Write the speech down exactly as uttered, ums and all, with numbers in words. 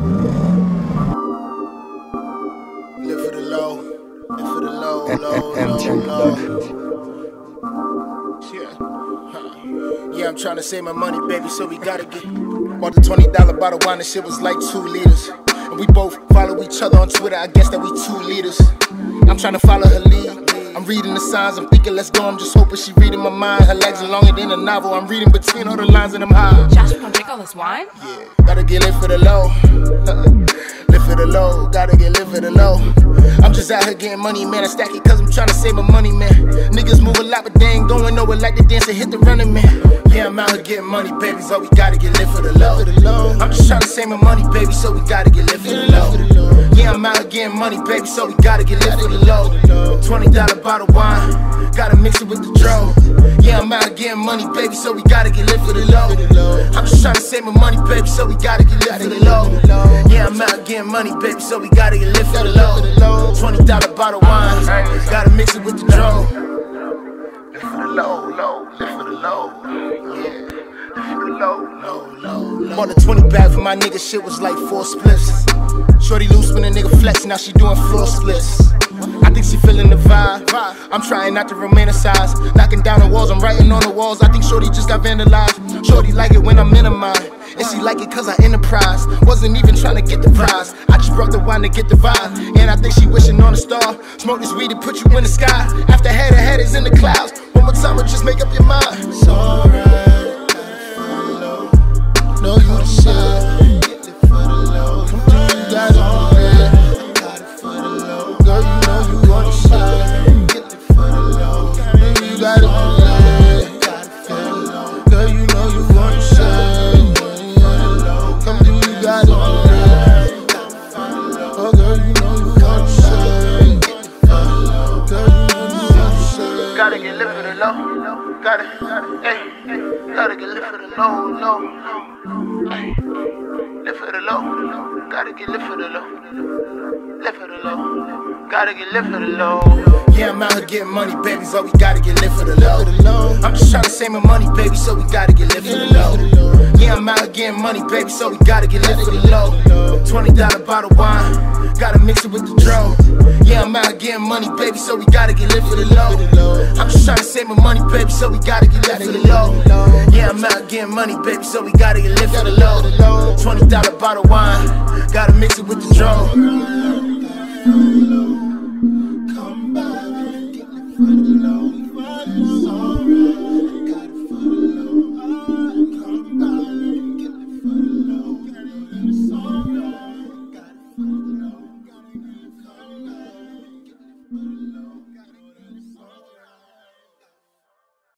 Live for the low, live for the low, low, low, low. Yeah, huh. Yeah, I'm trying to save my money, baby, so we gotta get. Bought the twenty dollar bottle of wine, the shit was like two liters. And we both follow each other on Twitter, I guess that we two leaders. I'm trying to follow her lead. I'm reading the signs, I'm thinking let's go, I'm just hoping she reading my mind. Her legs are longer than a novel, I'm reading between all the lines and I'm high. Josh, you gonna drink all this wine? Yeah, gotta get lit for the low. Live for the low, gotta get lit for the low. I'm just out here getting money, man, I stack it cause I'm trying to save my money, man. Niggas move a lot, but they ain't going nowhere like the dance and hit the running, man. Yeah, I'm out here getting money, baby, so we gotta get lit for the low. I'm just trying to save my money, baby, so we gotta get lit for the low. Yeah, I'm out here getting money, baby, so we gotta get lit for the low. twenty dollar bottle of wine, gotta mix it with the dro. Yeah, I'm out here getting money, baby, so we gotta get lit for the low. I'm just trying to save my money, baby, so we gotta get lit for the low. Yeah, I'm out here getting money, baby, so we gotta get lit for the low. twenty dollar bottle of wine, gotta mix it with the dro. Live for the low, low, live for the low, yeah. Live for the low, low, low, low. Bought a twenty bag for my nigga, shit was like four splits. Shorty loose when a nigga flex, now she doing floor splits. I think she feeling the vibe. I'm trying not to romanticize. Knocking down the walls, I'm writing on the walls. I think Shorty just got vandalized. Shorty like it when I'm in a mind, and she like it cause I enterprise. Wasn't even trying to get the prize, I just brought the wine to get the vibe. And I think she wishing on a star. Smoke this weed to put you in the sky. After head, her head is in the clouds. One more time, or just make up your mind. It's alright. Know you the shit. Get it for the low. You got it for that. Got it for the low. Girl, you know you want the shit. Get it for the low. You got it for that. Got it for the low. Girl, you know you want the shit. Come through, you got it for that. Oh, girl, you know you want the shit. Girl, you know you want the shit. Gotta get lit for the low. Gotta, gotta, hey, gotta get lit for the low, low. Ay, live for the low, gotta get lit for the low. Live for the low, gotta get lit for the low. Yeah, I'm out here getting money, baby, so we gotta get lit for the low. I'm just trying to save my money, baby, so we gotta get lit for the low. Yeah, I'm out here getting money, baby, so we gotta get lit for the low. twenty dollar bottle of wine, gotta mix it with the dro. Yeah, I'm out here getting money, baby, so we gotta get lit for the low. I'm just trying to save my money, baby, so we gotta get lit for the low. Yeah, I'm out here getting money, baby, so we gotta get lit for the low. twenty dollar bottle of wine, gotta mix it with the dro. Come by and get lit for the low. It's alright, got it for the low. Come by and get lit for the low. It's alright, got it for the low. Come by and get lit for the low.